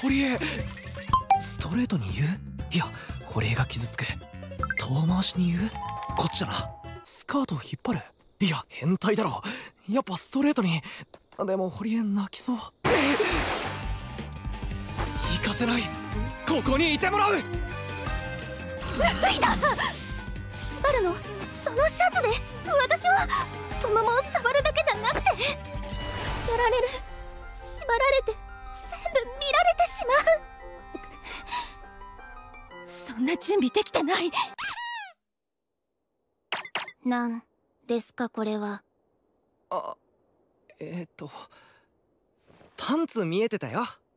堀江、ストレートに言う？いや、堀江が傷つく。遠回しに言う？こっちだな。スカートを引っ張る？いや、変態だろ。やっぱストレートに。でも堀江泣きそう。行かせない。ここにいてもらう。 脱いだ。縛るのそのシャツで。私は太ももを触るだけじゃなくて、やられる、縛られて、全部見られてしまう。そんな準備できてない。なんですかこれは。 あ、パンツ見えてたよ。